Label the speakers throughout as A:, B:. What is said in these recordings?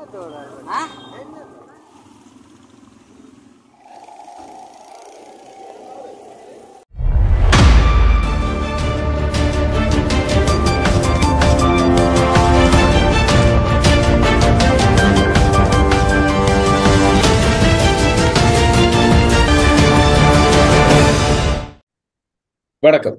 A: வணக்கம்.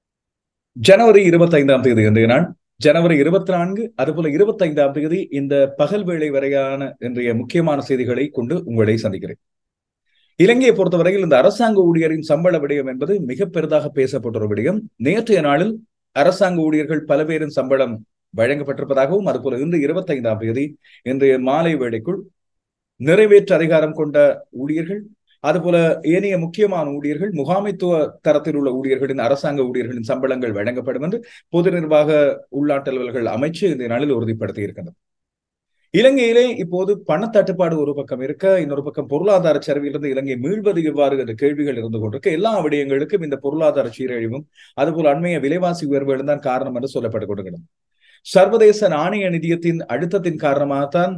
A: ஜனவரி 25ஆம் தேதி இன்றைய நாள். ஜனவரி 24 அதுபோல 25ஆம் தேதி இந்த பகல் வேளை வரையான இன்றைய முக்கியமான செய்திகளை கொண்டு உங்களை சந்திக்கிறேன். இலங்கையை பொறுத்தவரையில் இந்த அரசாங்க ஊழியரின் சம்பள விடயம் என்பது மிக பெரிதாக பேசப்பட்ட ஒரு விடயம். நேற்றைய நாளில் அரசாங்க ஊழியர்கள் பல பேரின் சம்பளம் வழங்கப்பட்டிருப்பதாகவும் அதுபோல இன்று 25ஆம் தேதி இன்றைய மாலை வேளைக்குள் நிறைவேற்று அதிகாரம் கொண்ட ஊழியர்கள் அதுபோல ஏனைய முக்கியமான ஊழியர்கள் முகாமைத்துவ தரத்தில் உள்ள ஊழியர்களின் அரசாங்க ஊழியர்களின் சம்பளங்கள் வழங்கப்படும் என்று பொது நிர்வாக உள்நாட்டு அலுவல்கள் அமைச்சு இந்த நாளில் உறுதிப்படுத்தி இருக்கின்றது. இலங்கையிலே இப்போது பணத்தட்டுப்பாடு ஒரு பக்கம் இருக்க, இன்னொரு பக்கம் பொருளாதார சரிவிலிருந்து இலங்கை மீள்வது எவ்வாறு என்ற கேள்விகள் இருந்து கொண்டிருக்க, எல்லா விடயங்களுக்கும் இந்த பொருளாதார சீரழிவும் அதுபோல் அண்மைய விலைவாசி உயர்வுகளும் தான் காரணம் என்று சொல்லப்பட்டுக் கொண்டிருக்கிறது. சர்வதேச நாணய நிதியத்தின் அழுத்தத்தின் காரணமாகத்தான்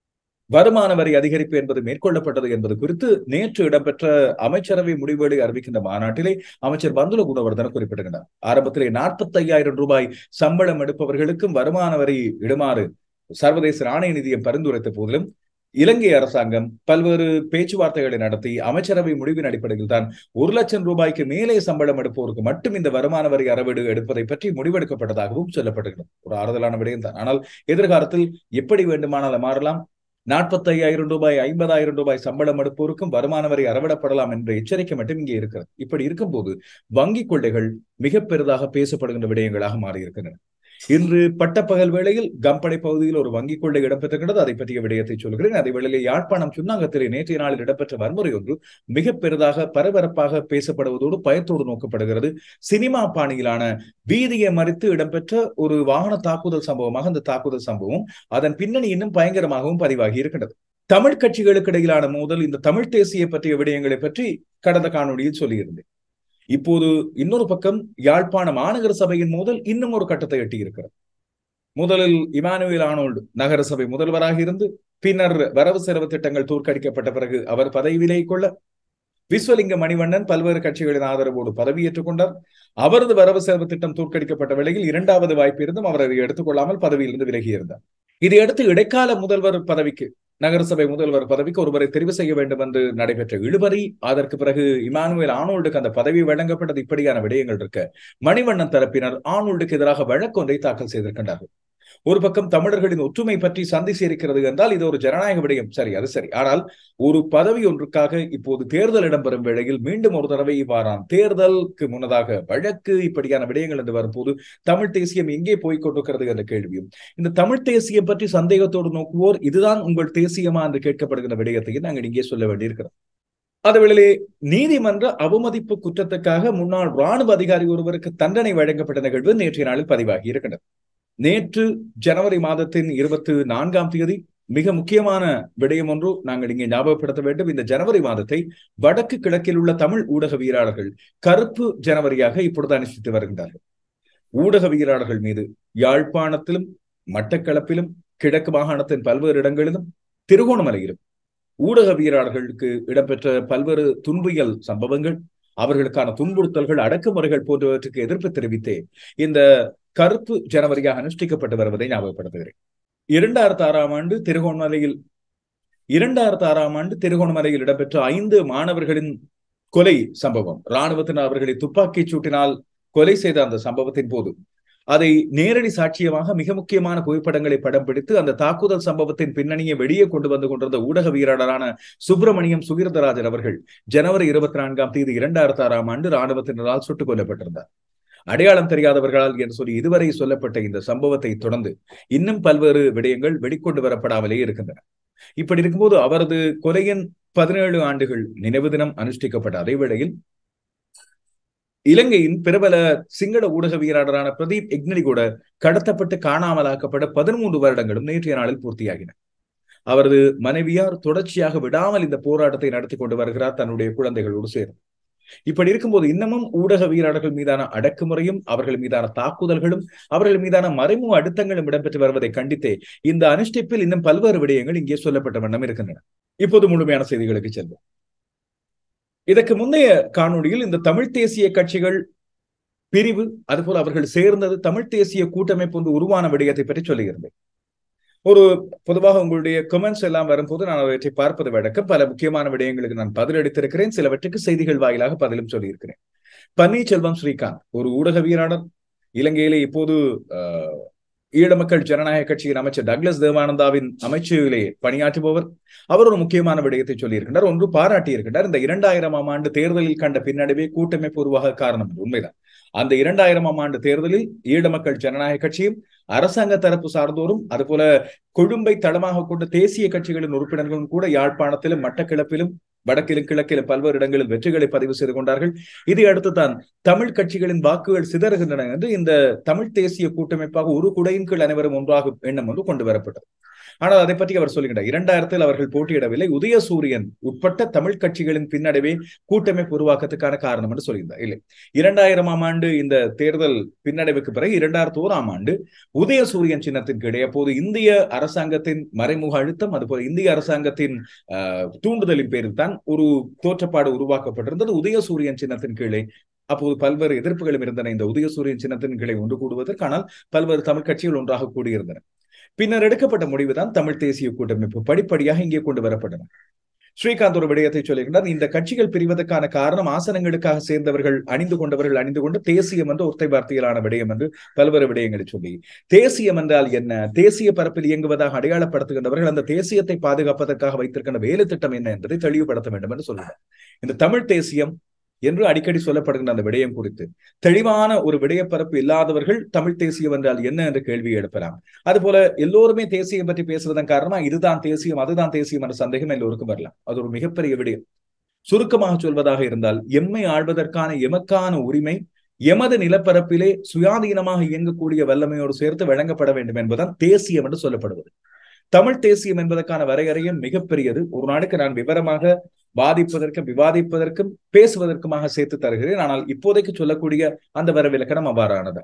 A: வருமான வரி அதிகரிப்பு என்பது மேற்கொள்ளப்பட்டது என்பது குறித்து நேற்று இடம்பெற்ற அமைச்சரவை முடிவுகளை அறிவிக்கின்ற மாநாட்டிலே அமைச்சர் பந்துல குணவர்தன குறிப்பிடுகிறார். ஆரம்பத்திலே 45,000 ரூபாய் சம்பளம் எடுப்பவர்களுக்கும் வருமான வரி இடுமாறு சர்வதேச நாணய நிதியம் பரிந்துரைத்த போதிலும் இலங்கை அரசாங்கம் பல்வேறு பேச்சுவார்த்தைகளை நடத்தி அமைச்சரவை முடிவின் அடிப்படையில் தான் 1,00,000 ரூபாய்க்கு மேலே சம்பளம் எடுப்போருக்கு மட்டும் இந்த வருமான வரி அறவீடு எடுப்பதை பற்றி முடிவெடுக்கப்பட்டதாகவும் சொல்லப்படுகிறது. ஒரு ஆறுதலான விடயம் தான். ஆனால் எதிர்காலத்தில் எப்படி வேண்டுமானால் மாறலாம். 45,000 ரூபாய் 50,000 ரூபாய் சம்பளம் எடுப்போருக்கும் வருமான வரி அறவிடப்படலாம் என்ற எச்சரிக்கை மட்டும் இங்கே இருக்கிறது. இப்படி இருக்கும்போது வங்கி கொள்ளைகள் மிக பெரிதாக பேசப்படுகின்ற விடயங்களாக மாறியிருக்கின்றன. இன்று பட்டப்பகல் வேளையில் கம்பளை பகுதியில் ஒரு வங்கி கொள்ளை இடம்பெற்றிருக்கிறது. அதை பற்றிய விடயத்தை சொல்கிறேன். அதே வேளையில் யாழ்ப்பாணம் சுன்னாங்கத்திலே நேற்றைய நாளில் இடம்பெற்ற வன்முறை ஒன்று மிக பெரிதாக பரபரப்பாக பேசப்படுவதோடு பயத்தோடு நோக்கப்படுகிறது. சினிமா பாணியிலான வீதியை மறித்து இடம்பெற்ற ஒரு வாகன தாக்குதல் சம்பவமாக அந்த தாக்குதல் சம்பவம் அதன் பின்னணி இன்னும் பயங்கரமாகவும் பதிவாகி இருக்கின்றது. தமிழ் கட்சிகளுக்கு இடையிலான மோதல், இந்த தமிழ் தேசிய பற்றிய விடயங்களை பற்றி கடந்த காணொலியில் சொல்லியிருந்தேன். இப்போது இன்னொரு பக்கம் யாழ்ப்பாண மாநகர சபையின் மோதல் இன்னும் ஒரு கட்டத்தை எட்டி இருக்கிறது. முதலில் இமானுவேல் ஆனோல்டு நகரசபை முதல்வராக இருந்து பின்னர் வரவு செலவு திட்டங்கள் தோற்கடிக்கப்பட்ட பிறகு அவர் பதவியிலே கொள்ள விஸ்வலிங்க மணிவண்ணன் பல்வேறு கட்சிகளின் ஆதரவோடு பதவியேற்றுக் கொண்டார். அவரது வரவு செலவு திட்டம் தோற்கடிக்கப்பட்ட வேளையில் 2வது வாய்ப்பு இருந்தும் அவர் அதை எடுத்துக்கொள்ளாமல் பதவியிலிருந்து விலகியிருந்தார். இதையடுத்து இடைக்கால முதல்வர் பதவிக்கு நகரசபை முதல்வர் பதவிக்கு ஒருவரை தெரிவு செய்ய வேண்டும் என்று நடைபெற்ற இழுபறி, அதற்கு பிறகு இமானுவேல் ஆனோல்டுக்கு அந்த பதவி வழங்கப்பட்டது. இப்படியான விடயங்கள் இருக்க மணிவண்ணன் தரப்பினர் ஆனோல்டுக்கு எதிராக வழக்கொன்றை தாக்கல் செய்திருக்கின்றார்கள். ஒரு பக்கம் தமிழர்களின் ஒற்றுமை பற்றி சந்தி சேர்க்கிறது என்றால் இது ஒரு ஜனநாயக விடயம். சரி, அது சரி. ஆனால் ஒரு பதவி ஒன்றுக்காக இப்போது தேர்தல் இடம்பெறும் வேளையில் மீண்டும் ஒரு தடவை இவ்வாறான தேர்தலுக்கு முன்னதாக வழக்கு இப்படியான விடயங்கள் என்று வரும்போது தமிழ் தேசியம் எங்கே போய்கொண்டிருக்கிறது என்ற கேள்வியும், இந்த தமிழ் தேசியம் பற்றி சந்தேகத்தோடு நோக்குவோர் இதுதான் உங்கள் தேசியமா என்று கேட்கப்படுகிற விடயத்தையும் நாங்கள் இங்கே சொல்ல வேண்டியிருக்கிறோம். அதுவேளை நீதிமன்ற அவமதிப்பு குற்றத்துக்காக முன்னாள் ராணுவ அதிகாரி ஒருவருக்கு தண்டனை வழங்கப்பட்ட நிகழ்வு நேற்றைய நாளில் பதிவாகி இருக்கின்றது. நேற்று ஜனவரி மாதத்தின் 24ஆம் தேதி மிக முக்கியமான விடயம் ஒன்று நாங்கள் இங்கே ஞாபகப்படுத்த வேண்டும். இந்த ஜனவரி மாதத்தை வடக்கு கிழக்கில் உள்ள தமிழ் ஊடகவியலாளர்கள் கருப்பு ஜனவரியாக இப்பொழுது அனுஷ்டித்து வருகின்றார்கள். ஊடகவியலாளர்கள் மீது யாழ்ப்பாணத்திலும் மட்டக்களப்பிலும் கிழக்கு மாகாணத்தின் பல்வேறு இடங்களிலும் திருகோணமலையிலும் ஊடகவியலாளர்களுக்கு இடம்பெற்ற பல்வேறு துன்பியல் சம்பவங்கள், அவர்களுக்கான துன்புறுத்தல்கள், அடக்குமுறைகள் போன்றவற்றுக்கு எதிர்ப்பு தெரிவித்தே இந்த கருப்பு ஜனவரியாக அனுஷ்டிக்கப்பட்டு வருவதை ஞாபகப்படுத்துகிறேன். 2006ஆம் ஆண்டு திருகோணமலையில் இடம்பெற்ற 5 மாணவர்களின் கொலை சம்பவம், இராணுவத்தினர் அவர்களை துப்பாக்கிச் சூட்டினால் கொலை செய்த அந்த சம்பவத்தின் போது அதை நேரடி சாட்சியமாக மிக முக்கியமான புகைப்படங்களை படம் பிடித்து அந்த தாக்குதல் சம்பவத்தின் பின்னணியை வெளியே கொண்டு வந்து கொண்டிருந்த ஊடகவியலாளரான சுப்பிரமணியம் சுகீர்தராஜன் அவர்கள் ஜனவரி 24ஆம் தேதி 2006ஆம் ஆண்டு இராணுவத்தினரால் சுட்டுக் கொல்லப்பட்டிருந்தார். அடையாளம் தெரியாதவர்களால் என்று சொல்லி இதுவரை சொல்லப்பட்ட இந்த சம்பவத்தை தொடர்ந்து இன்னும் பல்வேறு விடயங்கள் வெளிக்கொண்டு வரப்படாமலே இருக்கின்றன. இப்படி இருக்கும்போது அவரது கொலையின் 17 ஆண்டுகள் நினைவு தினம் அனுஷ்டிக்கப்பட்ட அதே வேளையில் இலங்கையின் பிரபல சிங்கள ஊடகவியலாளரான பிரதீப் எக்னலி கூட கடத்தப்பட்டு காணாமலாக்கப்பட்ட 13 வருடங்களும் நேற்றைய நாளில் பூர்த்தியாகின. அவரது மனைவியார் தொடர்ச்சியாக விடாமல் இந்த போராட்டத்தை நடத்தி கொண்டு வருகிறார் தன்னுடைய குழந்தைகளோடு சேர்ந்து. இப்படி இருக்கும்போது இன்னமும் ஊடகவியலாளர்கள் மீதான அடக்குமுறையும் அவர்கள் மீதான தாக்குதல்களும் அவர்கள் மீதான மறைமுக அழுத்தங்களும் இடம்பெற்று வருவதை கண்டித்தே இந்த அனுஷ்டிப்பில் இன்னும் பல்வேறு விடயங்கள் இங்கே சொல்லப்பட்ட வண்ணம் இருக்கின்றன. இப்போது முழுமையான செய்திகளுக்கு செல்வோம். இதற்கு முந்தைய காணொலியில் இந்த தமிழ் தேசிய கட்சிகள் பிரிவு, அதுபோல அவர்கள் சேர்ந்தது தமிழ் தேசிய கூட்டமைப்பு ஒன்று உருவான விடயத்தை பற்றி சொல்லுகிறது. ஒரு பொதுவாக உங்களுடைய கமெண்ட்ஸ் எல்லாம் வரும்போது நான் அவற்றை பார்ப்பது வழக்கம். பல முக்கியமான விடயங்களுக்கு நான் பதிலளித்திருக்கிறேன், சிலவற்றுக்கு செய்திகள் வாயிலாக பதிலும் சொல்லியிருக்கிறேன். பன்னீர்செல்வம் ஸ்ரீகாந்த் ஒரு ஊடகவியலாளர், இலங்கையிலே இப்போது ஈழ மக்கள் ஜனநாயக கட்சியின் அமைச்சர் டக்ளஸ் தேவானந்தாவின் அமைச்சிலே பணியாற்றுபவர். அவர் ஒரு முக்கியமான விடயத்தை சொல்லியிருக்கின்றார், ஒன்று பாராட்டி இருக்கின்றார். இந்த 2000ஆம் ஆண்டு தேர்தலில் கண்ட பின்னடைவே கூட்டமைப்பு உருவாக காரணம். உண்மைதான். அந்த 2000ஆம் ஆண்டு தேர்தலில் ஈழ மக்கள் ஜனநாயக கட்சியும் அரசாங்க தரப்பு சார்ந்தோரும் அதுபோல கொழும்பை தளமாக கொண்ட தேசிய கட்சிகளின் உறுப்பினர்களும் கூட யாழ்ப்பாணத்திலும் மட்டக்கிழப்பிலும் வடக்கிலும் கிழக்கிலும் பல்வேறு இடங்களில் வெற்றிகளை பதிவு செய்து கொண்டார்கள். இதை அடுத்து தான் தமிழ் கட்சிகளின் வாக்குகள் சிதறுகின்றன என்று இந்த தமிழ் தேசிய கூட்டமைப்பாக ஒரு குடையின் கீழ் அனைவரும் ஒன்றாக எண்ணம் ஒன்று கொண்டு வரப்பட்டது. ஆனால் அதை பற்றி அவர் சொல்லுகிறார், 2000 அவர்கள் போட்டியிடவில்லை, உதயசூரியன் உட்பட்ட தமிழ் கட்சிகளின் பின்னடைவே கூட்டமைப்பு உருவாக்கத்துக்கான காரணம் என்று சொல்லியிருந்தார். இல்லை, 2000ஆம் ஆண்டு இந்த தேர்தல் பின்னடைவுக்கு பிறகு 2001ஆம் ஆண்டு உதயசூரியன் சின்னத்தின் கீழே அப்போது இந்திய அரசாங்கத்தின் மறைமுக அழுத்தம், அதுபோல இந்திய அரசாங்கத்தின் தூண்டுதலின் பேரில் தான் ஒரு தோற்றப்பாடு உருவாக்கப்பட்டிருந்தது. உதயசூரியன் சின்னத்தின் கீழே அப்போது பல்வேறு எதிர்ப்புகளும் இருந்தன. இந்த உதயசூரியன் சின்னத்தின் கீழே ஒன்று கூடுவதற்கானால் பல்வேறு தமிழ் கட்சிகள் ஒன்றாக கூடியிருந்தன. பின்னர் எடுக்கப்பட்ட முடிவுதான் தமிழ் தேசிய கூட்டமைப்பு. படிப்படியாக இங்கே கொண்டு வரப்பட்டன. ஸ்ரீகாந்த் ஒரு விடயத்தை சொல்லுகின்றார், இந்த கட்சிகள் பிரிவதற்கான காரணம் ஆசனங்களுக்காக சேர்ந்தவர்கள் அணிந்து கொண்டு தேசியம் என்ற ஒற்றை வார்த்தையிலான விடயம் என்று பல்வேறு விடயங்களை சொல்லி, தேசியம் என்றால் என்ன, தேசிய பரப்பில் இயங்குவதாக அடையாளப்படுத்துகின்றவர்கள் அந்த தேசியத்தை பாதுகாப்பதற்காக வைத்திருக்கின்ற வேலை திட்டம் என்ன என்பதை தெளிவுபடுத்த வேண்டும் என்று சொல்லுகிறார். இந்த தமிழ் தேசியம் என்று அடிக்கடி சொல்லப்படுகின்ற அந்த விடயம் குறித்து தெளிவான ஒரு விடயப்பரப்பு இல்லாதவர்கள் தமிழ் தேசியம் என்றால் என்ன என்ற கேள்வியை எழுப்பலாம். அதுபோல எல்லோருமே தேசியம் பற்றி பேசுவதன் காரணமா இதுதான் தேசியம் அதுதான் தேசியம் என்ற சந்தேகம் எல்லோருக்கும் வரலாம். அது ஒரு மிகப்பெரிய விடயம். சுருக்கமாக சொல்வதாக இருந்தால், எம்மை ஆள்வதற்கான எமக்கான உரிமை எமது நிலப்பரப்பிலே சுயாதீனமாக இயங்கக்கூடிய வல்லமையோடு சேர்த்து வழங்கப்பட வேண்டும் என்பதுதான் தேசியம் என்று சொல்லப்படுவது. தமிழ் தேசியம் என்பதற்கான வரையறையும் மிகப்பெரியது. ஒரு நாளுக்கு நான் விவரமாக வாதிப்பதற்கும் விவாதிப்பதற்கும் பேசுவதற்குமாக சேர்த்து தருகிறேன். ஆனால் இப்போதைக்கு சொல்லக்கூடிய அந்த வரவிலக்கணம் அவ்வாறானது.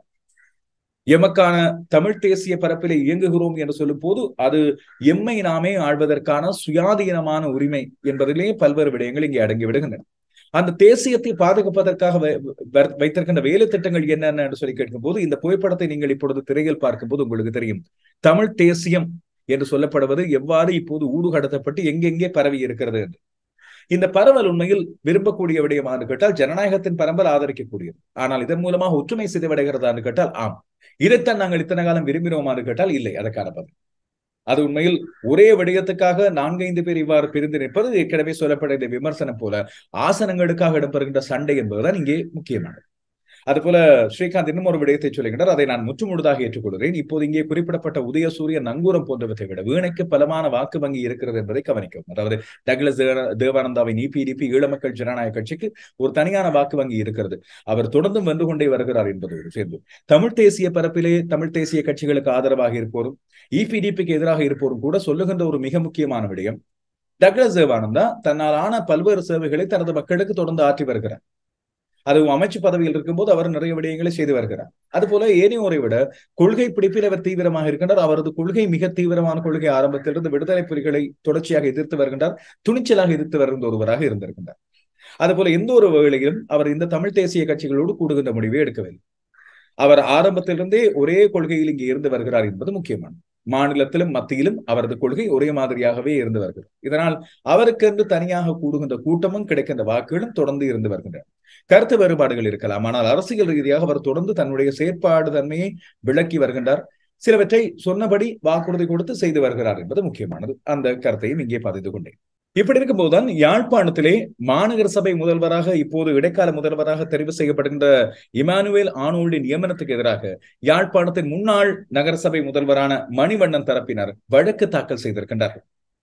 A: எமக்கான தமிழ் தேசிய பரப்பிலே இயங்குகிறோம் என்று சொல்லும் போது அது எம்மை நாமே ஆள்வதற்கான சுயாதீனமான உரிமை என்பதிலே பல்வேறு விடயங்கள் இங்கே அடங்கி விடுகின்றன. அந்த தேசியத்தை பாதுகாப்பதற்காக வைத்திருக்கின்ற வேலை திட்டங்கள் என்னென்ன என்று சொல்லி கேட்கும் போது, இந்த புகைப்படத்தை நீங்கள் இப்பொழுது திரையில் பார்க்கும் போது உங்களுக்கு தெரியும், தமிழ் தேசியம் என்று சொல்லப்படுவது எவ்வாறு இப்போது ஊடுகடத்தப்பட்டு எங்கெங்கே பரவி இருக்கிறது என்று. இந்த பரவல் உண்மையில் விரும்பக்கூடிய விடயமானு கேட்டால் ஜனநாயகத்தின் பரம்பல் ஆதரிக்கக்கூடியது. ஆனால் இதன் மூலமாக ஒற்றுமை சிதைவடைகிறதான்னு கேட்டால் ஆம். இதைத்தான் நாங்கள் இத்தனை காலம் விரும்பினோமான்னு கேட்டால் இல்லை. அதற்கான பதில் அது உண்மையில் ஒரே விடயத்துக்காக 4-5 பேர் இவ்வாறு பிரிந்து நிற்பது ஏற்கனவே சொல்லப்பட்ட இந்த விமர்சனம் போல ஆசனங்களுக்காக இடம்பெறுகின்ற சண்டை என்பதுதான் இங்கே முக்கியமானது. அதுபோல ஸ்ரீகாந்த் இன்னும் ஒரு விடயத்தை சொல்லுகின்றார், அதை நான் முற்றுமுழுதாக ஏற்றுக்கொள்கிறேன். இப்போது இங்கே குறிப்பிடப்பட்ட உதயசூரியன் நங்கூரம் போன்றவற்றை விட வீணைக்கு பலமான வாக்கு வங்கி இருக்கிறது என்பதை கவனிக்கும். அதாவது டக்ளஸ் தேவானந்தாவின் இபிடிபி ஈழ மக்கள் ஜனநாயக கட்சிக்கு ஒரு தனியான வாக்கு வங்கி இருக்கிறது. அவர் தொடர்ந்து வென்று கொண்டே வருகிறார் என்பது ஒரு சேர்ந்து. தமிழ் தேசிய பரப்பிலே தமிழ் தேசிய கட்சிகளுக்கு ஆதரவாக இருப்போரும் இபிடிபிக்கு எதிராக இருப்போரும் கூட சொல்லுகின்ற ஒரு மிக முக்கியமான விடயம், டக்ளஸ் தேவானந்தா தன்னால் ஆன பல்வேறு சேவைகளை தனது மக்களுக்கு தொடர்ந்து ஆற்றி வருகிறார். அதுவும் அமைச்சு பதவியில் இருக்கும்போது அவர் நிறைய விடயங்களை செய்து வருகிறார். அதுபோல ஏனையோரை விட கொள்கை பிடிப்பில் அவர் தீவிரமாக இருக்கின்றார். அவரது கொள்கை மிக தீவிரமான கொள்கை. ஆரம்பத்திலிருந்து விடுதலை புலிகளை தொடர்ச்சியாக எதிர்த்து வருகின்றார், துணிச்சலாக எதிர்த்து வருகின்ற ஒருவராக இருந்திருக்கின்றார். அதுபோல எந்த ஒரு வேளையிலும் அவர் இந்த தமிழ் தேசிய கட்சிகளோடு கூடுகின்ற முடிவை எடுக்கவில்லை. அவர் ஆரம்பத்திலிருந்தே ஒரே கொள்கையில் இங்கே இருந்து வருகிறார் என்பது முக்கியமானது. மாநிலத்திலும் மத்தியிலும் அவரது கொள்கை ஒரே மாதிரியாகவே இருந்து வருகிறது. இதனால் அவருக்கென்று தனியாக கூடுகின்ற கூட்டமும் கிடைக்கின்ற வாக்குகளும் தொடர்ந்து இருந்து வருகின்றன. கருத்து வேறுபாடுகள் இருக்கலாம், ஆனால் அரசியல் ரீதியாக அவர் தொடர்ந்து தன்னுடைய செயற்பாடு தன்மையை விளக்கி வருகின்றார். சிலவற்றை சொன்னபடி வாக்குறுதி கொடுத்து செய்து வருகிறார் என்பது முக்கியமானது. அந்த கருத்தையும் இங்கே பதிந்து கொண்டேன். இப்படி இருக்கும்போதுதான் யாழ்ப்பாணத்திலே மாநகர சபை முதல்வராக இப்போது இடைக்கால முதல்வராக தெரிவு செய்யப்படுகின்ற இமானுவேல் ஆனோல்டின் நியமனத்துக்கு எதிராக யாழ்ப்பாணத்தின் முன்னாள் நகரசபை முதல்வரான மணிவண்ணன் தரப்பினர் வழக்கு தாக்கல் செய்திருக்கின்றார்கள்.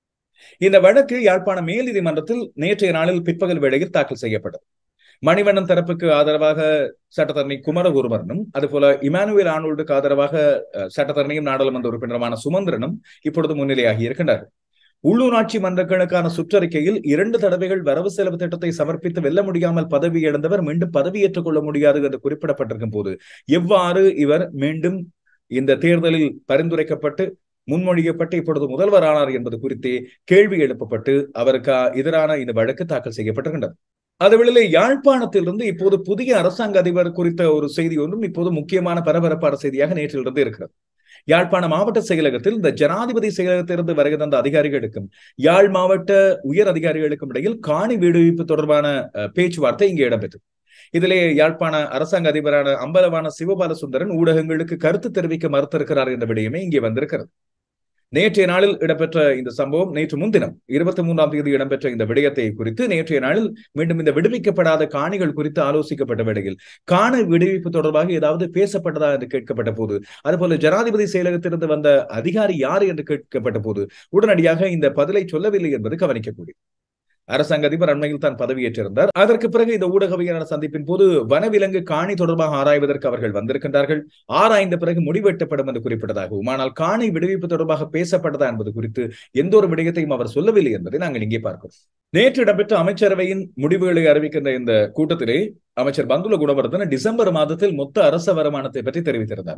A: இந்த வழக்கு யாழ்ப்பாண மேல் நீதிமன்றத்தில் நேற்றைய நாளில் பிற்பகல் வேளையில் தாக்கல் செய்யப்பட்டது. மணிவண்ணன் தரப்புக்கு ஆதரவாக சட்டத்தரணி குமரகுருமரனும் அதுபோல இமானுவேல் ஆனோல்டுக்கு ஆதரவாக சட்டத்தரணியும் நாடாளுமன்ற உறுப்பினருமான சுமந்திரனும் இப்பொழுது முன்னிலையாகி இருக்கின்றார்கள். உள்ளூராட்சி மன்றங்களுக்கான சுற்றறிக்கையில் 2 தடவைகள் வரவு செலவு திட்டத்தை சமர்ப்பித்து வெல்ல முடியாமல் பதவி இழந்தவர் மீண்டும் பதவியேற்றுக் கொள்ள முடியாது என்று குறிப்பிடப்பட்டிருக்கும் போது எவ்வாறு இவர் மீண்டும் இந்த தேர்தலில் பரிந்துரைக்கப்பட்டு முன்மொழியப்பட்டு இப்பொழுது முதல்வரானார் என்பது குறித்தே கேள்வி எழுப்பப்பட்டு அவருக்கு எதிரான இந்த வழக்கு தாக்கல் செய்யப்பட்டிருக்கின்றது. அதுவேளை யாழ்ப்பாணத்திலிருந்து இப்போது புதிய அரசாங்க அதிபர் குறித்த ஒரு செய்தி ஒன்றும் இப்போது முக்கியமான பரபரப்பான செய்தியாக நேற்றிலிருந்து இருக்கிறது. யாழ்ப்பாண மாவட்ட செயலகத்தில் இந்த ஜனாதிபதி செயலகத்திலிருந்து வருகை தந்த அதிகாரிகளுக்கும் யாழ் மாவட்ட உயர் அதிகாரிகளுக்கும் இடையில் காணி விடுவிப்பு தொடர்பான பேச்சுவார்த்தை இங்கே இடம்பெற்றது. இதிலே யாழ்ப்பாண அரசாங்க அதிபரான அம்பலவான சிவபால சுந்தரன் ஊடகங்களுக்கு கருத்து தெரிவிக்க மறுத்திருக்கிறார் என்ற விடயமே இங்கே வந்திருக்கிறது. நேற்றைய நாளில் இடம்பெற்ற இந்த சம்பவம் நேற்று முன்தினம் 23ஆம் தேதி இடம்பெற்ற இந்த விடயத்தை குறித்து நேற்றைய நாளில் மீண்டும் இந்த விடுவிக்கப்படாத காணிகள் குறித்து ஆலோசிக்கப்பட்ட வேளையில் காணி விடுவிப்பு தொடர்பாக ஏதாவது பேசப்பட்டதா என்று கேட்கப்பட்ட போது, அதுபோல ஜனாதிபதி செயலகத்திலிருந்து வந்த அதிகாரி யார் என்று கேட்கப்பட்ட போது உடனடியாக இந்த பதிலை சொல்லவில்லை என்பது கவனிக்கக்கூடியது. அரசாங்க அதிபர் அண்மையில் தான் பதவியேற்றிருந்தார். அதற்கு பிறகு இந்த ஊடகவியலாளர் சந்திப்பின் போது வனவிலங்கு காணி தொடர்பாக ஆராய்வதற்கு அவர்கள் வந்திருக்கின்றார்கள், ஆராய்ந்த பிறகு முடிவெட்டப்படும் என்று குறிப்பிட்டதாகவும், ஆனால் காணி விடுவிப்பு தொடர்பாக பேசப்பட்டதா என்பது குறித்து எந்த ஒரு விடயத்தையும் அவர் சொல்லவில்லை என்பதை நாங்கள் இங்கே பார்க்கிறோம். நேற்று இடம்பெற்ற அமைச்சரவையின் முடிவுகளை அறிவிக்கின்ற இந்த கூட்டத்திலே அமைச்சர் பந்துல குணவர்தன டிசம்பர் மாதத்தில் மொத்த அரச வருமானத்தை பற்றி தெரிவித்திருந்தார்.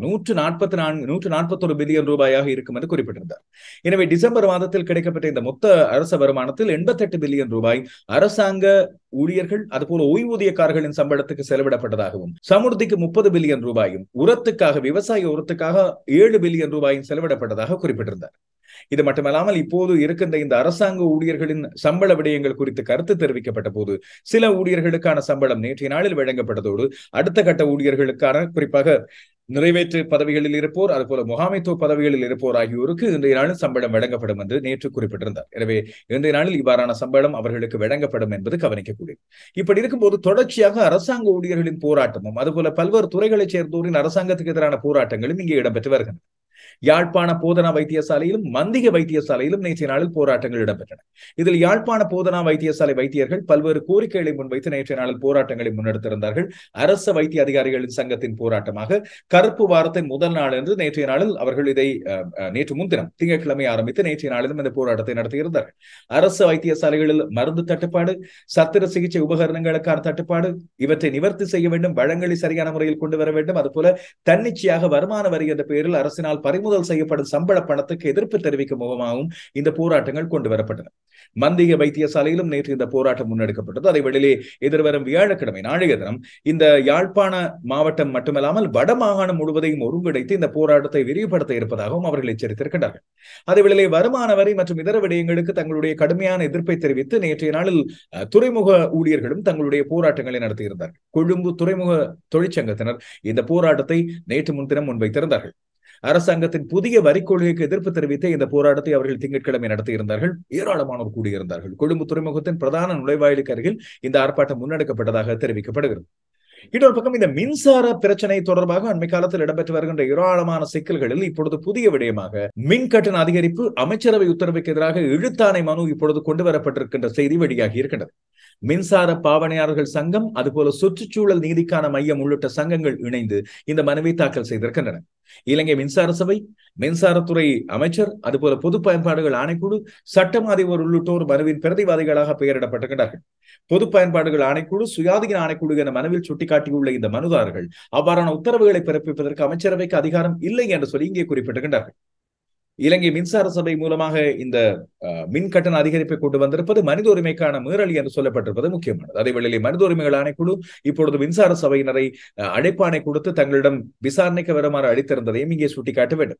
A: 141 பில்லியன் ரூபாயாக இருக்கும் என்று குறிப்பிட்டிருந்தார். எனவே டிசம்பர் மாதத்தில் கிடைக்கப்பட்ட இந்த மொத்த அரச வருமானத்தில் 88 பில்லியன் ரூபாய் அரசாங்க ஊழியர்கள் அதுபோல ஓய்வூதியக்காரர்களின் சம்பளத்துக்கு செலவிடப்பட்டதாகவும், சமுர்த்திக்கு 30 பில்லியன் ரூபாயும், உரத்துக்காக விவசாய உரத்துக்காக 7 பில்லியன் ரூபாயும் செலவிடப்பட்டதாக குறிப்பிட்டிருந்தார். இது மட்டுமல்லாமல் இப்போது இருக்கின்ற இந்த அரசாங்க ஊழியர்களின் சம்பள விடயங்கள் குறித்து கருத்து தெரிவிக்கப்பட்ட போது சில ஊழியர்களுக்கான சம்பளம் நேற்றைய நாளில் வழங்கப்பட்டதோடு அடுத்த கட்ட ஊழியர்களுக்கான குறிப்பாக நிறைவேற்று பதவிகளில் இருப்போர் அதுபோல முகாமைத்துவ பதவிகளில் இருப்போர் ஆகியோருக்கு இன்றைய நாளில் சம்பளம் வழங்கப்படும் என்று நேற்று குறிப்பிட்டிருந்தார். எனவே இன்றைய நாளில் இவ்வாறான சம்பளம் அவர்களுக்கு வழங்கப்படும் என்பது கவனிக்கக்கூடியது. இப்படி இருக்கும்போது தொடர்ச்சியாக அரசாங்க ஊழியர்களின் போராட்டமும் அதுபோல பல்வேறு துறைகளைச் சேர்ந்தோரின் அரசாங்கத்துக்கு எதிரான போராட்டங்களும் இங்கே இடம்பெற்று வருகின்றன. யாழ்ப்பாண போதனா வைத்தியசாலையிலும் மந்திக வைத்தியசாலையிலும் நேற்றைய நாளில் போராட்டங்கள் இடம்பெற்றன. இதில் யாழ்ப்பாண போதனா வைத்தியசாலை வைத்தியர்கள் பல்வேறு கோரிக்கைகளை முன்வைத்து நேற்றைய நாளில் போராட்டங்களை முன்னெடுத்திருந்தார்கள். அரச வைத்திய அதிகாரிகளின் சங்கத்தின் போராட்டமாக கருப்பு வாரத்தின் முதல் நாள் என்று நேற்றைய நாளில் அவர்கள் இதை நேற்று முன்தினம் திங்கட்கிழமை ஆரம்பித்து நேற்றைய நாளிலும் இந்த போராட்டத்தை நடத்தியிருந்தார்கள். அரசு வைத்தியசாலைகளில் மருந்து தட்டுப்பாடு, சத்திர சிகிச்சை உபகரணங்களுக்கான தட்டுப்பாடு இவற்றை நிவர்த்தி செய்ய வேண்டும், வழங்கலை சரியான முறையில் கொண்டு வர வேண்டும், அதுபோல தன்னிச்சையாக வருமான வரி என்ற பெயரில் அரசினால் பறிமுதல் செய்யப்படும் சம்பள பணத்துக்கு எதிர்ப்பு தெரிவிக்கும் முகமாகவும் இந்த போராட்டங்கள் கொண்டு வரப்பட்டன. மந்திக வைத்தியசாலையிலும் நேற்று இந்த போராட்டம் முன்னெடுக்கப்பட்டது. அதை வெளியே எதிர்வரும் வியாழக்கிழமை நாளைய தினம் இந்த யாழ்ப்பாண மாவட்டம் மட்டுமல்லாமல் வட மாகாணம் முழுவதையும் ஒருங்கிணைத்து இந்த போராட்டத்தை விரிவுபடுத்த இருப்பதாகவும் அவர்கள் எச்சரித்திருக்கிறார்கள். அதே வேளையிலே வருமான வரி மற்றும் இதர விடயங்களுக்கு தங்களுடைய கடுமையான எதிர்ப்பை தெரிவித்து நேற்றைய நாளில் துறைமுக ஊழியர்களும் தங்களுடைய போராட்டங்களை நடத்தியிருந்தார்கள். கொழும்பு துறைமுக தொழிற்சங்கத்தினர் இந்த போராட்டத்தை நேற்று முன்தினம் முன்வைத்திருந்தார்கள். அரசாங்கத்தின் புதிய வரி கொள்கைக்கு எதிர்ப்பு தெரிவித்து இந்த போராட்டத்தை அவர்கள் திங்கட்கிழமை நடத்தியிருந்தார்கள். ஏராளமானோர் கூடியிருந்தார்கள். கொழும்பு துறைமுகத்தின் பிரதான நுழைவாயிலுக்கு அருகில் இந்த ஆர்ப்பாட்டம் முன்னெடுக்கப்பட்டதாக தெரிவிக்கப்படுகிறது. இன்னொரு பக்கம் இந்த மின்சார பிரச்சனை தொடர்பாக அண்மை காலத்தில் இடம்பெற்று வருகின்ற ஏராளமான சிக்கல்களில் இப்பொழுது புதிய விடயமாக மின் கட்டண அதிகரிப்பு அமைச்சரவை உத்தரவுக்கு எதிராக எழுத்தாணை மனு இப்பொழுது கொண்டு வரப்பட்டிருக்கின்ற செய்தி வெளியாகி இருக்கின்றது. மின்சார பாவனையாளர்கள் சங்கம் அதுபோல சுற்றுச்சூழல் நீதிக்கான மையம் உள்ளிட்ட சங்கங்கள் இணைந்து இந்த மனுவை தாக்கல் செய்திருக்கின்றன. இலங்கை மின்சார சபை, மின்சாரத்துறை அமைச்சர் அதுபோல பொது பயன்பாடுகள் ஆணைக்குழு, சட்டம் அதிபர் உள்ளிட்டோர் மனுவின் பிரதிவாதிகளாக பெயரிடப்பட்டிருக்கிறார்கள். பொது பயன்பாடுகள் ஆணைக்குழு, சுயாதீன ஆணைக்குழு என மனுவில் சுட்டிக்காட்டியுள்ள இந்த மனுதாரர்கள் அவ்வாறான உத்தரவுகளை பிறப்பிப்பதற்கு அமைச்சரவைக்கு அதிகாரம் இல்லை என்று சொல்லி இங்கே குறிப்பிட்டிருக்கின்றார்கள். இலங்கை மின்சார சபை மூலமாக இந்த மின் கட்டண அதிகரிப்பை கொண்டு வந்திருப்பது மனித உரிமைக்கான மீறல் என்று சொல்லப்பட்டிருப்பது முக்கியமானது. அதே வேளையில் மனித உரிமைகள் ஆணைக்குழு இப்பொழுது மின்சார சபையினரை அழைப்பாணை கொடுத்து தங்களிடம் விசாரணைக்கு வருமாறு அளித்திருந்ததையும் இங்கே சுட்டிக்காட்ட வேண்டும்.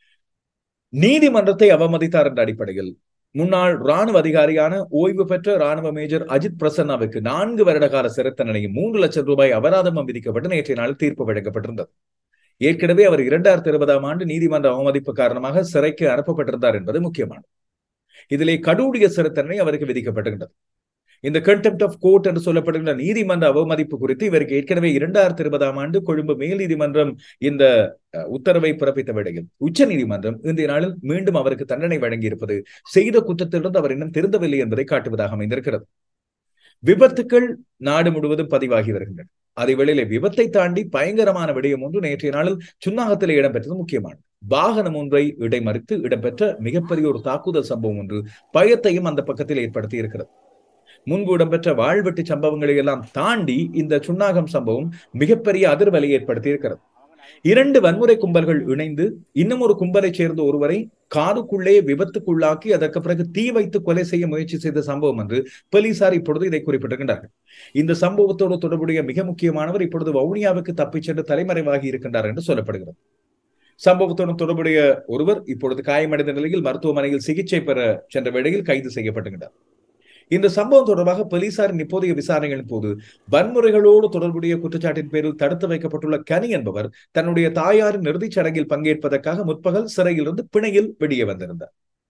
A: நீதிமன்றத்தை அவமதித்தார் என்ற அடிப்படையில் முன்னாள் ராணுவ அதிகாரியான ஓய்வு பெற்ற ராணுவ மேஜர் அஜித் பிரசன்னாவுக்கு 4 வருட கால சிறை தண்டனையும் 3 லட்சம் ரூபாய் அபராதமும் விதிக்கப்பட்டு நேற்றைய நாள் தீர்ப்பு வழங்கப்பட்டிருந்தது. ஏற்கனவே அவர் 2020ஆம் ஆண்டு நீதிமன்ற அவமதிப்பு காரணமாக சிறைக்கு அனுப்பப்பட்டிருந்தார் என்பது முக்கியமானது. இதிலே கடூழிய சிறை தண்டனை அவருக்கு விதிக்கப்பட்டிருந்தது. இந்த கண்டெம்ட் ஆஃப் கோர்ட் என்று சொல்லப்படுகின்ற நீதிமன்ற அவமதிப்பு குறித்து இவருக்கு ஏற்கனவே 2020ஆம் ஆண்டு கொழும்பு மேல் நீதிமன்றம் இந்த உத்தரவை பிறப்பித்த வேளையில் உச்ச நீதிமன்றம் இன்றைய நாளில் மீண்டும் அவருக்கு தண்டனை வழங்கியிருப்பது செய்த குற்றத்திலிருந்து அவர் இன்னும் திருந்தவில்லை என்பதை காட்டுவதாக அமைந்திருக்கிறது. விபத்துக்கள் நாடு முழுவதும் பதிவாகி வருகின்றன. அதே வேளையிலே விபத்தை தாண்டி பயங்கரமான விடயம் ஒன்று நேற்றைய நாளில் சுன்னாகத்திலே இடம்பெற்றது முக்கியமானது. வாகனம் ஒன்றை இடைமறித்து இடம்பெற்ற மிகப்பெரிய ஒரு தாக்குதல் சம்பவம் ஒன்று பயத்தையும் அந்த பக்கத்தில் ஏற்படுத்தி இருக்கிறது. முன்பு இடம்பெற்ற வாழ்வெட்டு சம்பவங்களை எல்லாம் தாண்டி இந்த சுன்னாகம் சம்பவம் மிகப்பெரிய அதிர்வலை ஏற்படுத்தி இருக்கிறது. 2 வன்முறை கும்பல்கள் இணைந்து இன்னும் ஒரு கும்பலை சேர்ந்த ஒருவரை காருக்குள்ளே விபத்துக்குள்ளாக்கி அதற்கு பிறகு தீ வைத்து கொலை செய்ய முயற்சி செய்த சம்பவம் என்று போலீசார் இப்பொழுது இதை குறிப்பிட்டிருக்கின்றார்கள். இந்த சம்பவத்தோடு தொடர்புடைய மிக முக்கியமானவர் இப்பொழுது வவுனியாவுக்கு தப்பிச் சென்று தலைமறைவாகி இருக்கின்றார் என்று சொல்லப்படுகிறது. சம்பவத்துடன் தொடர்புடைய ஒருவர் இப்பொழுது காயமடைந்த நிலையில் மருத்துவமனையில் சிகிச்சை பெற சென்ற வேளையில் கைது செய்யப்பட்டுகின்றார். இந்த சம்பவம் தொடர்பாக போலீசாரின் இப்போதைய விசாரணைகளின் போது வன்முறைகளோடு தொடர்புடைய குற்றச்சாட்டின் பேரில் தடுத்து வைக்கப்பட்டுள்ள கனி என்பவர் தன்னுடைய தாயாரின் இறுதிச் சடங்கில் பங்கேற்பதற்காக முற்பகல் சிறையிலிருந்து பிணையில் வெளியே வந்திருந்தார்.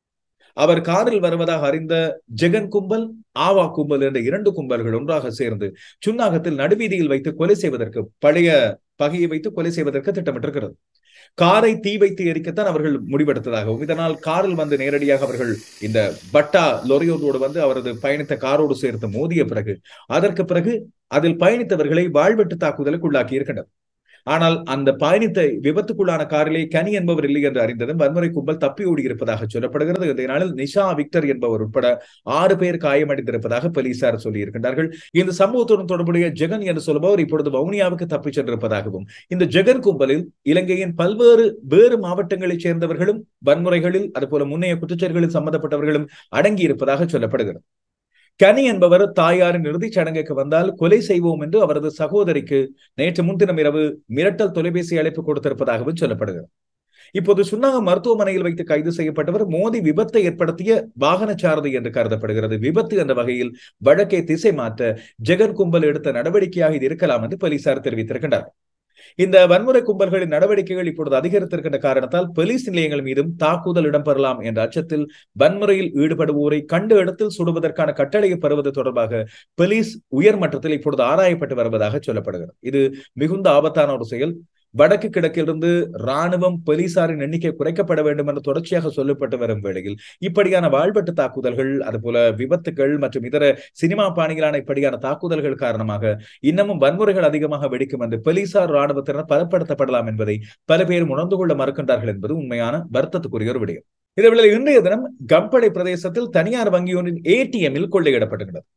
A: அவர் காரில் வருவதாக அறிந்த ஜெகன் கும்பல், ஆவா கும்பல் என்ற 2 கும்பல்கள் ஒன்றாக சேர்ந்து சுன்னாகத்தில் நடுவீதியில் வைத்து கொலை செய்வதற்கு, பழைய பகையை வைத்து கொலை செய்வதற்கு திட்டமிட்டிருக்கிறது. காரை தீ வைத்து எரிக்கத்தான் அவர்கள் முடிவெடுத்ததாகவும், இதனால் காரில் வந்து நேரடியாக அவர்கள் இந்த பட்டா லொரியோடு வந்து அவரது பயணித்த காரோடு சேர்த்து மோதிய பிறகு அதற்கு பிறகு அதில் பயணித்தவர்களை வாழ்வெட்டு தாக்குதலுக்கு உள்ளாக்கி இருக்கின்றனர். ஆனால் அந்த பயணித்த விபத்துக்குள்ளான காரிலே கனி என்பவர் இல்லை என்று அறிந்ததும் வன்முறை கும்பல் தப்பி ஓடி இருப்பதாக சொல்லப்படுகிறது. இதனால் நிஷா விக்டர் என்பவர் உட்பட 6 பேர் காயமடைந்திருப்பதாக போலீசார் சொல்லியிருக்கின்றார்கள். இந்த சம்பவத்துடன் தொடர்புடைய ஜெகன் என்று சொல்பவர் இப்பொழுது வவுனியாவுக்கு தப்பிச் சென்றிருப்பதாகவும், இந்த ஜெகன் கும்பலில் இலங்கையின் வேறு மாவட்டங்களைச் சேர்ந்தவர்களும் வன்முறைகளில் அதுபோல முன்னைய குற்றச்செயல்களில் சம்பந்தப்பட்டவர்களும் அடங்கி இருப்பதாக சொல்லப்படுகிறது. கனி என்பவர் தாயாரின் இறுதிச் சடங்குக்கு வந்தால் கொலை செய்வோம் என்று அவரது சகோதரிக்கு நேற்று முன்தினம் இரவு மிரட்டல் தொலைபேசி அழைப்பு கொடுத்திருப்பதாகவும் சொல்லப்படுகிறது. இப்போது சுன்னாகம் மருத்துவமனையில் வைத்து கைது செய்யப்பட்டவர் மோதி விபத்தை ஏற்படுத்திய வாகன சாரதி என்று கருதப்படுகிறது. விபத்து என்ற வகையில் வழக்கை திசை மாற்ற ஜெகன் கும்பல் எடுத்த நடவடிக்கையாக இது இருக்கலாம் என்று போலீசார் தெரிவித்திருக்கின்றனர். இந்த வன்முறை கும்பல்களின் நடவடிக்கைகள் இப்பொழுது அதிகரித்திருக்கின்ற காரணத்தால் போலீஸ் நிலையங்கள் மீதும் தாக்குதல் இடம்பெறலாம் என்ற அச்சத்தில் வன்முறையில் ஈடுபடுவோரை கண்ட இடத்தில் சுடுவதற்கான கட்டளையை பெறுவது தொடர்பாக போலீஸ் உயர்மட்டத்தில் இப்பொழுது ஆராயப்பட்டு வருவதாக சொல்லப்படுகிறது. இது மிகுந்த ஆபத்தான ஒரு செயல். வடக்கு கிழக்கிலிருந்து ராணுவம், போலீசாரின் எண்ணிக்கை குறைக்கப்பட வேண்டும் என்று தொடர்ச்சியாக சொல்லப்பட்டு வரும் வேளையில் இப்படியான வாழ்வெட்டு தாக்குதல்கள், அதுபோல விபத்துகள் மற்றும் இதர சினிமா பாணிகளான இப்படியான தாக்குதல்கள் காரணமாக இன்னமும் வன்முறைகள் அதிகமாக வெடிக்கும் என்று போலீசார் ராணுவத்தினர் பலப்படுத்தப்படலாம் என்பதை பல பேர் உணர்ந்து கொள்ள மறுக்கின்றார்கள் என்பது உண்மையான வருத்தத்துக்குரிய ஒரு விடயம். இதேவேளை இன்றைய தினம் கம்பளை பிரதேசத்தில் தனியார் வங்கி ஒன்றின் ATM-இல் கொள்ளையிடப்பட்டுள்ளது.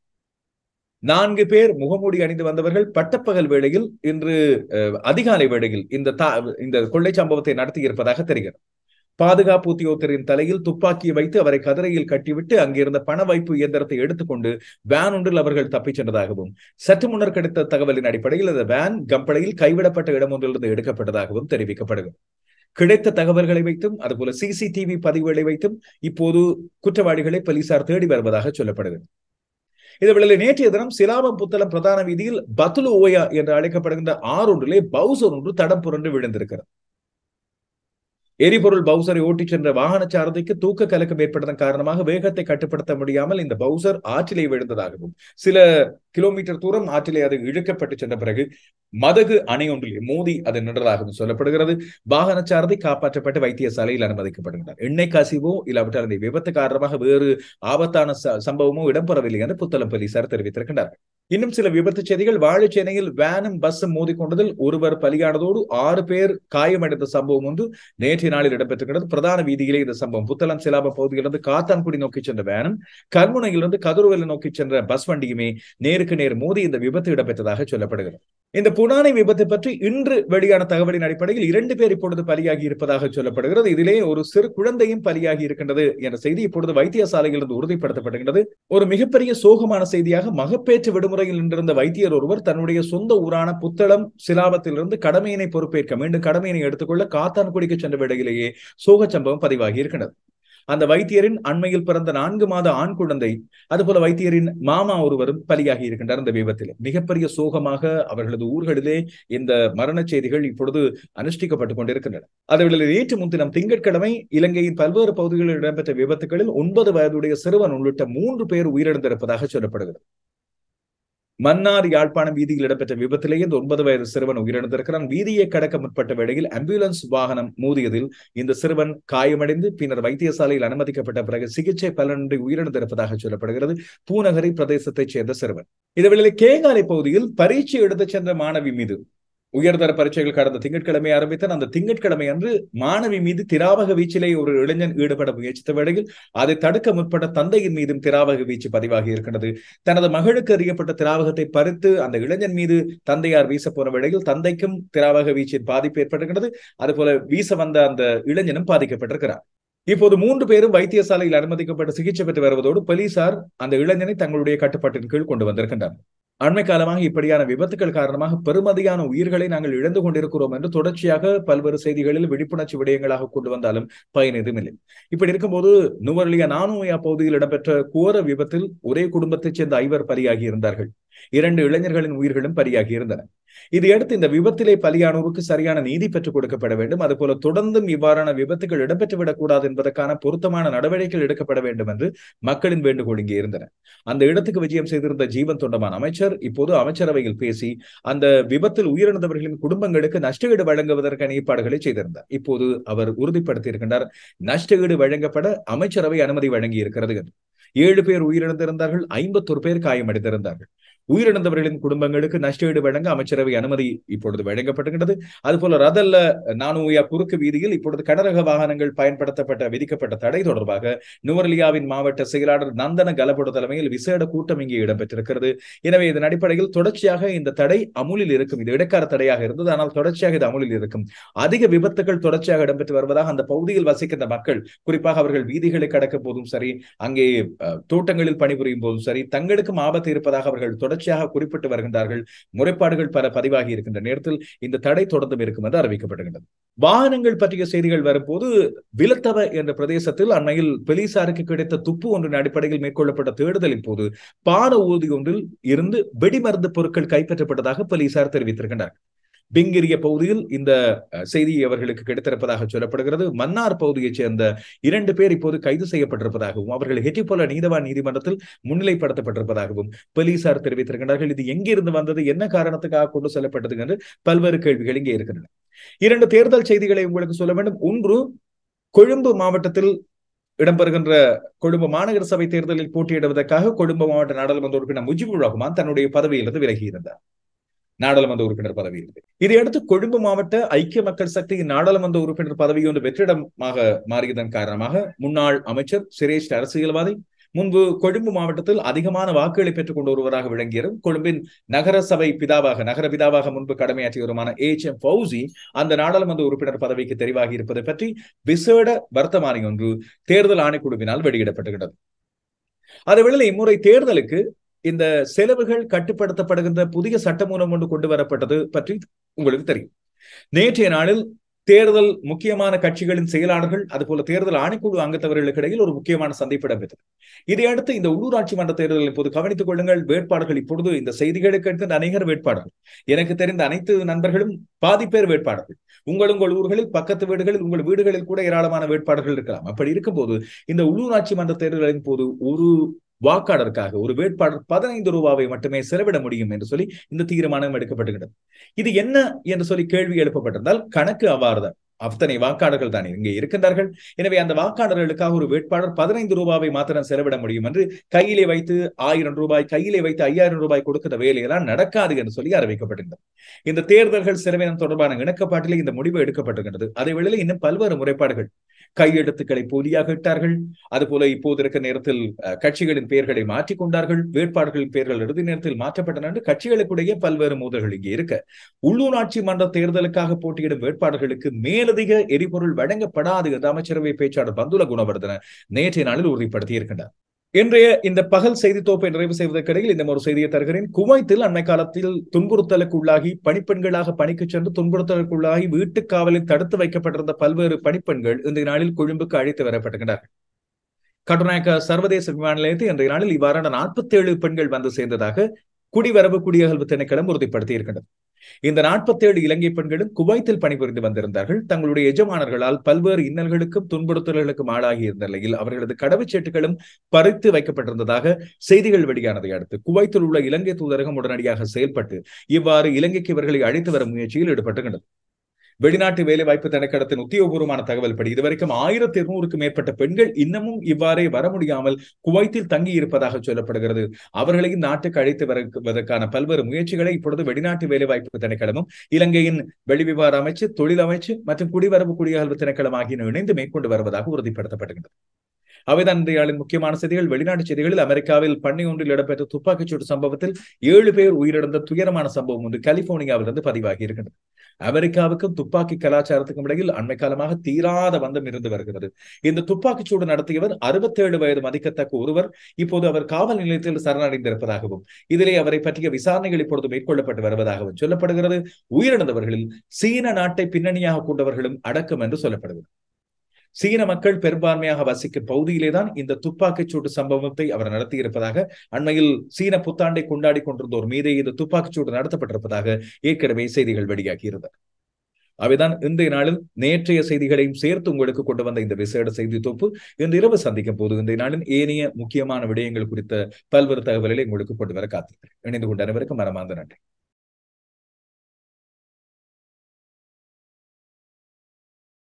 A: 4 பேர் முகமூடி அணிந்து வந்தவர்கள் பட்டப்பகல் வேளையில் இன்று அதிகாலை வேளையில் இந்த கொள்ளை சம்பவத்தை நடத்தி இருப்பதாக தெரிகிறது. பாதுகாப்பு உத்தியோகத்தரின் தலையில் துப்பாக்கியை வைத்து அவரை கதிரையில் கட்டிவிட்டு அங்கிருந்த பண வைப்பு இயந்திரத்தை எடுத்துக்கொண்டு வேன் ஒன்றில் அவர்கள் தப்பிச் சென்றதாகவும், சற்று முன்னர் கிடைத்த தகவலின் அடிப்படையில் அந்த வேன் கம்பளையில் கைவிடப்பட்ட இடம் ஒன்றிலிருந்து எடுக்கப்பட்டதாகவும் தெரிவிக்கப்படுகிறது. கிடைத்த தகவல்களை வைத்தும் அதுபோல CCTV பதிவுகளை வைத்தும் இப்போது குற்றவாளிகளை போலீசார் தேடி வருவதாக சொல்லப்படுகிறது. இதேவேளை நேற்றைய தினம் சிலாபம் புத்தளம் பிரதான வீதியில் பத்துலு ஓயா என்று அழைக்கப்படுகின்ற ஆறொன்றிலே பவுசர் ஒன்று தடம் புரண்டு விழுந்திருக்கிறது. எரிபொருள் பவுசரை ஓட்டிச் சென்ற வாகன சாரதிக்கு தூக்க கலக்கம் ஏற்பட்டதன் காரணமாக வேகத்தை கட்டுப்படுத்த முடியாமல் இந்த பவுசர் ஆற்றிலே விழுந்ததாகவும், சில கிலோமீட்டர் தூரம் ஆற்றிலே அது இழுக்கப்பட்டு சென்ற பிறகு மதகு அணை ஒன்றிலே மோதி அது நின்றதாகவும் சொல்லப்படுகிறது. வாகன சாரதி காப்பாற்றப்பட்டு வைத்தியசாலையில் அனுமதிக்கப்படுகிறார். எண்ணெய் கசிவோ இல்லாவிட்டால் இந்த விபத்து காரணமாக வேறு ஆபத்தான சம்பவமோ இடம்பெறவில்லை என்று புத்தளம் போலீசார் தெரிவித்திருக்கின்றார்கள். இன்னும் சில விபத்து செய்திகள். வாழைச்சேனையில் வேனும் பஸ்ஸும் மோதிக்கொண்டதில் ஒருவர் பலியானதோடு 6 பேர் காயமடைந்த சம்பவம் ஒன்று நேற்றைய நாளில் இடம்பெற்றிருக்கிறது. பிரதான வீதியிலே இந்த சம்பவம். புத்தளம் சிலாபம் பகுதியிலிருந்து காத்தான்குடி நோக்கி சென்ற வேனும் கல்முனையிலிருந்து கதிர்வேலை நோக்கி சென்ற பஸ் வண்டியுமே நேருக்கு நேர் மோதி இந்த விபத்து இடம்பெற்றதாக சொல்லப்படுகிறது. இந்த புனானை விபத்து பற்றி இன்று வெளியான தகவலின் அடிப்படையில் 2 பேர் இப்பொழுது பலியாகி இருப்பதாக சொல்லப்படுகிறது. இதிலே ஒரு சிறு குழந்தையும் பலியாகி இருக்கின்றது என்ற செய்தி இப்பொழுது வைத்தியசாலையிலிருந்து உறுதிப்படுத்தப்படுகிறது. ஒரு மிகப்பெரிய சோகமான செய்தியாக, மகப்பேற்று விடுமுறையில் நின்றிருந்த வைத்தியர் ஒருவர் தன்னுடைய சொந்த ஊரான புத்தளம் சிலாபத்திலிருந்து கடமையினை பொறுப்பேற்க மீண்டும் கடமையினை எடுத்துக்கொள்ள காத்தான்குடிக்கு சென்ற வேளையிலேயே சோக சம்பவம் பதிவாகி இருக்கின்றது. அந்த வைத்தியரின் அண்மையில் பிறந்த 4 மாத ஆண் குழந்தை, அதுபோல வைத்தியரின் மாமா ஒருவரும் பலியாகி இருக்கின்றார் இந்த விபத்தில். மிகப்பெரிய சோகமாக அவர்களது ஊர்களிலே இந்த மரண செய்திகள் இப்பொழுது அனுஷ்டிக்கப்பட்டுக் கொண்டிருக்கின்றன. அதேவேளை நேற்று முன்தினம் திங்கட்கிழமை இலங்கையின் பல்வேறு பகுதிகளில் இடம்பெற்ற விபத்துகளில் 9 வயதுடைய சிறுவன் உள்ளிட்ட 3 பேர் உயிரிழந்திருப்பதாக சொல்லப்படுகிறது. மன்னார் யாழ்ப்பாணம் வீதியில் இடம்பெற்ற விபத்திலேயே இந்த 9 வயது சிறுவன் உயிரிழந்திருக்கிறான். வீதியை கடக்க முற்பட்ட வேளையில் ஆம்புலன்ஸ் வாகனம் மோதியதில் இந்த சிறுவன் காயமடைந்து பின்னர் வைத்தியசாலையில் அனுமதிக்கப்பட்ட பிறகு சிகிச்சை பலனின்றி உயிரிழந்திருப்பதாக சொல்லப்படுகிறது. பூநகரி பிரதேசத்தைச் சேர்ந்த சிறுவன். இதேவேளை கேகாலை பகுதியில் பரீட்சை எடுத்துச் சென்ற மாணவி மீது உயர்தர பரீட்சைகள் கடந்த திங்கட்கிழமை ஆரம்பித்தான். அந்த திங்கட்கிழமை அன்று மாணவி மீது திராவக வீச்சிலே ஒரு இளைஞன் ஈடுபட முயற்சித்த வேளையில் அதை தடுக்க முற்பட்ட தந்தையின் மீதும் திராவக வீச்சு பதிவாகி இருக்கிறது. தனது மகளுக்கு அறியப்பட்ட திராவகத்தை பறித்து அந்த இளைஞன் மீது தந்தையார் வீச போன வேளையில் தந்தைக்கும் திராவக வீச்சின் பாதிப்பு ஏற்பட்டிருக்கிறது. அதுபோல வீச வந்த அந்த இளைஞனும் பாதிக்கப்பட்டிருக்கிறார். இப்போது 3 பேரும் வைத்தியசாலையில் அனுமதிக்கப்பட்டு சிகிச்சை பெற்று வருவதோடு போலீசார் அந்த இளைஞனை தங்களுடைய கட்டுப்பாட்டின் கீழ் கொண்டு வந்திருக்கின்றனர். அண்மை காலமாக இப்படியான விபத்துக்கள் காரணமாக பெருமதியான உயிர்களை நாங்கள் இழந்து கொண்டிருக்கிறோம் என்று தொடர்ச்சியாக பல்வேறு செய்திகளில் விழிப்புணர்ச்சி விடயங்களாக கொண்டு வந்தாலும் பயன் எதுவும் இல்லை. இப்படி இருக்கும்போது நுவரெலியா நானோயா பகுதியில் இடம்பெற்ற கோர விபத்தில் ஒரே குடும்பத்தைச் சேர்ந்த 5 பலியாகி இருந்தார்கள். 2 இளைஞர்களின் உயிர்களும் பலியாகி இருந்தன. இதையடுத்து இந்த விபத்திலே பலியானோருக்கு சரியான நீதி பெற்றுக் கொடுக்கப்பட வேண்டும். அதுபோல தொடர்ந்தும் இவ்வாறான விபத்துகள் இடம்பெற்றுவிடக் கூடாது என்பதற்கான பொருத்தமான நடவடிக்கைகள் எடுக்கப்பட வேண்டும் என்று மக்களின் வேண்டுகோள் இங்கே இருந்தன. அந்த இடத்துக்கு விஜயம் செய்திருந்த ஜீவன் தொண்டமான் அமைச்சர் இப்போது அமைச்சரவையில் பேசி அந்த விபத்தில் உயிரிழந்தவர்களின் குடும்பங்களுக்கு நஷ்டஈடு வழங்குவதற்கான ஏற்பாடுகளை செய்திருந்தார். இப்போது அவர் உறுதிப்படுத்தி இருக்கின்றார், நஷ்டஈடு வழங்கப்பட அமைச்சரவை அனுமதி வழங்கி இருக்கிறது என்று. 7 பேர் உயிரிழந்திருந்தார்கள், 51 பேர் காயமடைந்திருந்தார்கள். உயிரிழந்தவர்களின் குடும்பங்களுக்கு நஷ்டஈடு வழங்க அமைச்சரவை அனுமதி இப்பொழுது வழங்கப்படுகின்றது. அதுபோல ரதல்ல நானோயா குறுக்கு வீதியில் இப்பொழுது கனரக வாகனங்கள் விதிக்கப்பட்ட தடை தொடர்பாக நுவரெலியாவின் மாவட்ட செயலாளர் நந்தன கலபொட தலைமையில் விசேட கூட்டம் இங்கே இடம்பெற்றிருக்கிறது. எனவே இதன் அடிப்படையில் தொடர்ச்சியாக இந்த தடை அமுலில் இருக்கும். இது இடைக்கால தடையாக இருந்தது, ஆனால் தொடர்ச்சியாக இது அமுலில் இருக்கும். அதிக விபத்துகள் தொடர்ச்சியாக இடம்பெற்று வருவதாக அந்த பகுதியில் வசிக்கின்ற மக்கள், குறிப்பாக அவர்கள் வீதிகளை கடக்கும் போதும் சரி, அங்கே தோட்டங்களில் பணிபுரியும் போதும் சரி, தங்களுக்கும் ஆபத்து இருப்பதாக அவர்கள் தொடர்ச்சியாக குறிப்பிட்டு வருகின்றார்கள். முறைப்பாடுகள் பல பதிவாகி இருக்கின்ற நேரத்தில் இந்த தடை தொடர்ந்தும் இருக்கும் என்று அறிவிக்கப்படுகின்றது. வாகனங்கள் பற்றிய செய்திகள் வரும்போது விலத்தவ என்ற பிரதேசத்தில் அண்மையில் போலீசாருக்கு கிடைத்த துப்பு ஒன்றின் அடிப்படையில் மேற்கொள்ளப்பட்ட தேடுதலின் போது பாட ஊர்தி ஒன்றில் இருந்து வெடிமருந்து பொருட்கள் கைப்பற்றப்பட்டதாக போலீசார் தெரிவித்திருக்கின்றனர். பிங்கிரிய பகுதியில் இந்த செய்தி அவர்களுக்கு கிடைத்திருப்பதாக சொல்லப்படுகிறது. மன்னார் பகுதியைச் சேர்ந்த 2 பேர் இப்போது கைது செய்யப்பட்டிருப்பதாகவும் அவர்கள் ஹெட்டிபோல நீதவான் நீதிமன்றத்தில் முன்னிலைப்படுத்தப்பட்டிருப்பதாகவும் போலீசார் தெரிவித்திருக்கிறார்கள். இது எங்கிருந்து வந்தது, என்ன காரணத்துக்காக கொண்டு செல்லப்பட்டது என்று பல்வேறு கேள்விகள் இங்கே இருக்கின்றன. 2 தேர்தல் செய்திகளை உங்களுக்கு சொல்ல வேண்டும். ஒன்று, கொழும்பு மாவட்டத்தில் இடம்பெறுகின்ற கொழும்பு மாநகர சபை தேர்தலில் போட்டியிடுவதற்காக கொழும்பு மாவட்ட நாடாளுமன்ற உறுப்பினர் முஜிபுர் ரஹ்மான் தன்னுடைய பதவியிலிருந்து விலகியிருந்தார். நாடாளுமன்ற உறுப்பினர் பதவி. இதையடுத்து கொழும்பு மாவட்ட ஐக்கிய மக்கள் சக்தியின் நாடாளுமன்ற உறுப்பினர் பதவி ஒன்று வெற்றிடமாக மாறியதன் காரணமாக முன்னாள் அமைச்சர் சிரேஷ்ட அரசியல்வாதி, முன்பு கொழும்பு மாவட்டத்தில் அதிகமான வாக்குகளை பெற்றுக் கொண்டு ஒருவராக விளங்கியரும் கொழும்பின் நகர பிதாவாக முன்பு கடமையாற்றியவருமான HM ஃபௌசி அந்த நாடாளுமன்ற உறுப்பினர் பதவிக்கு தெரிவாகி இருப்பது பற்றி விசேட வர்த்தமானி ஒன்று தேர்தல் ஆணைக்குழுவினால் வெளியிடப்பட்டுகிறது. அதேவேளை இம்முறை தேர்தலுக்கு இந்த செலவுகள் கட்டுப்படுத்தப்படுகின்ற புதிய சட்டமூலம் ஒன்று கொண்டு வரப்பட்டது பற்றி உங்களுக்கு தெரியும். நேற்றைய நாளில் தேர்தல் முக்கியமான கட்சிகளின் செயலாளர்கள் அதுபோல தேர்தல் ஆணைக்குழு அங்கத்தவர்களுக்கு இடையில் ஒரு முக்கியமான சந்திப்பு இடம்பெற்றது. இதையடுத்து இந்த உள்ளூராட்சி மன்ற தேர்தலில் இப்போது கவனித்துக் கொள்ளுங்கள், வேட்பாளர்கள் இப்பொழுது இந்த செய்திகளுக்கு எடுத்த அநேகர் வேட்பாளர்கள், எனக்கு தெரிந்த அனைத்து நண்பர்களும் பாதி பேர் வேட்பாளர்கள். உங்கள் ஊர்களில் பக்கத்து வீடுகளில் உங்கள் வீடுகளில் கூட ஏராளமான வேட்பாளர்கள் இருக்கலாம். அப்படி இருக்கும்போது இந்த உள்ளூராட்சி மன்ற தேர்தலின் போது ஒரு வாக்காளருக்காக ஒரு வேட்பாளர் 15 ரூபாவை மட்டுமே செலவிட முடியும் என்று சொல்லி இந்த தீர்மானம் எடுக்கப்பட்டுகிறது. இது என்ன என்று சொல்லி கேள்வி எழுப்பப்பட்டிருந்தால் கணக்கு அவ்வாறுதான். அத்தனை வாக்காளர்கள் தான் இங்கே இருக்கின்றார்கள். எனவே அந்த வாக்காளர்களுக்காக ஒரு வேட்பாளர் 15 ரூபாவை மாத்திரம் செலவிட முடியும் என்று கையிலே வைத்து 1000 ரூபாய், கையிலே வைத்து 5000 ரூபாய் கொடுக்கிற வேலையெல்லாம் நடக்காது என்று சொல்லி அறிவிக்கப்பட்டிருந்தது. இந்த தேர்தல்கள் செலவினம் தொடர்பான இணக்கப்பாட்டிலே இந்த முடிவு எடுக்கப்பட்டிருக்கிறது. அதே வேளையில் இன்னும் பல்வேறு முறைப்பாடுகள், கையெழுத்துக்களை போலியாக இட்டார்கள். அதுபோல இப்போது இருக்க நேரத்தில் கட்சிகளின் பெயர்களை மாற்றிக் கொண்டார்கள். வேட்பாளர்களின் பெயர்கள் இறுதி நேரத்தில் மாற்றப்பட்டன என்று கட்சிகளுக்குடைய பல்வேறு மோதல்கள் இங்கே இருக்க, உள்ளூராட்சி மன்ற தேர்தலுக்காக போட்டியிடும் வேட்பாளர்களுக்கு மேலதிக எரிபொருள் வழங்கப்படாது என்று அமைச்சரவை பேச்சாளர் பந்துல குணவர்தன நேற்றைய நாளில் உறுதிப்படுத்தி இருக்கின்றார். இன்றைய இந்த பகல் செய்தி தொகுப்பை நிறைவு செய்வதற்கிடையில் இந்த ஒரு செய்தியை தருகிறேன். குவைத்தில் அண்மை காலத்தில் துன்புறுத்தலுக்குள்ளாகி பணிப்பெண்களாக பணிக்கு சென்று துன்புறுத்தலுக்குள்ளாகி வீட்டுக் காவலில் தடுத்து வைக்கப்பட்டிருந்த பல்வேறு பணிப்பெண்கள் இன்றைய நாளில் கொழும்புக்கு அழைத்து வரப்பட்டுகின்றனர். கட்டுநாயக்க சர்வதேச விமான நிலையத்தில் இன்றைய நாளில் இவ்வாறான 47 பெண்கள் வந்து சேர்ந்ததாக குடிவரவு குடியகல்வு திணைக்களம் உறுதிப்படுத்தி இருக்கின்றது. இந்த 47 இலங்கை பெண்களும் குவைத்தில் பணிபுரிந்து வந்திருந்தார்கள். தங்களுடைய எஜமானர்களால் பல்வேறு இன்னல்களுக்கும் துன்புறுத்தல்களுக்கும் ஆளாகி இருந்த நிலையில் அவர்களது கடவுச்சீட்டுகளும் பறித்து வைக்கப்பட்டிருந்ததாக செய்திகள் வெளியானதை அடுத்து குவைத்தில் உள்ள இலங்கை தூதரகம் உடனடியாக செயல்பட்டு இவ்வாறு இலங்கைக்கு இவர்களை அழைத்து வரும் முயற்சியில் ஈடுபட்டுகின்றது. வெளிநாட்டு வேலைவாய்ப்பு திணைக்களத்தின் உத்தியோகபூர்வமான தகவல் படி இதுவரைக்கும் 1200க்கும் மேற்பட்ட பெண்கள் இன்னமும் இவ்வாறே வர முடியாமல் குவைத்தில் தங்கி இருப்பதாக சொல்லப்படுகிறது. அவர்களையும் நாட்டுக்கு அழைத்து வருவதற்கான பல்வேறு முயற்சிகளை இப்பொழுது வெளிநாட்டு வேலைவாய்ப்பு திணைக்களமும் இலங்கையின் வெளிவிவகார அமைச்சு, தொழில் அமைச்சு மற்றும் குடிவரவு குடியகல்வு திணைக்களம் ஆகியன இணைந்து மேற்கொண்டு வருவதாக உறுதிப்படுத்தப்படுகிறது. அவைதான் இன்றைய முக்கியமான செய்திகள். வெளிநாட்டு செய்திகளில் அமெரிக்காவில் பண்ணை ஒன்றில் இடம்பெற்ற துப்பாக்கிச்சூடு சம்பவத்தில் 7 பேர் உயிரிழந்த துயரமான சம்பவம் ஒன்று கலிபோர்னியாவிலிருந்து பதிவாகி இருக்கின்றது. அமெரிக்காவுக்கும் துப்பாக்கி கலாச்சாரத்துக்கும் இடையில் அண்மை காலமாக தீராத பந்தம் இருந்து வருகிறது. இந்த துப்பாக்கிச்சூடு நடத்தியவர் 67 வயது மதிக்கத்தக்க ஒருவர். இப்போது அவர் காவல் நிலையத்தில் சரணடைந்திருப்பதாகவும் இதிலே அவரை பற்றிய விசாரணைகள் இப்பொழுது மேற்கொள்ளப்பட்டு வருவதாகவும் சொல்லப்படுகிறது. உயிரிழந்தவர்களில் சீன நாட்டை பின்னணியாக கொண்டவர்களும் அடக்கம் என்று சொல்லப்படுகிறது. சீன மக்கள் பெரும்பான்மையாக வசிக்கும் பகுதியிலேதான் இந்த துப்பாக்கிச்சூடு சம்பவத்தை அவர் நடத்தியிருப்பதாக, அண்மையில் சீன புத்தாண்டை கொண்டாடி கொண்டிருந்தோர் மீதே இந்த துப்பாக்கிச்சூடு நடத்தப்பட்டிருப்பதாக ஏற்கனவே செய்திகள் வெளியாகியிருந்தது. அவைதான் இன்றைய நாளில் நேற்றைய செய்திகளையும் சேர்த்து உங்களுக்கு கொண்டு வந்த இந்த விசேட செய்தி தொகுப்பு. இன்று இரவு சந்திக்கும் போது இன்றைய நாளின் ஏனைய முக்கியமான விடயங்கள் குறித்த பல்வேறு தகவல்களை உங்களுக்கு கொண்டு வர காத்திருக்கிறேன். இணைந்து கொண்ட அனைவருக்கும் மனமார்ந்த நன்றி.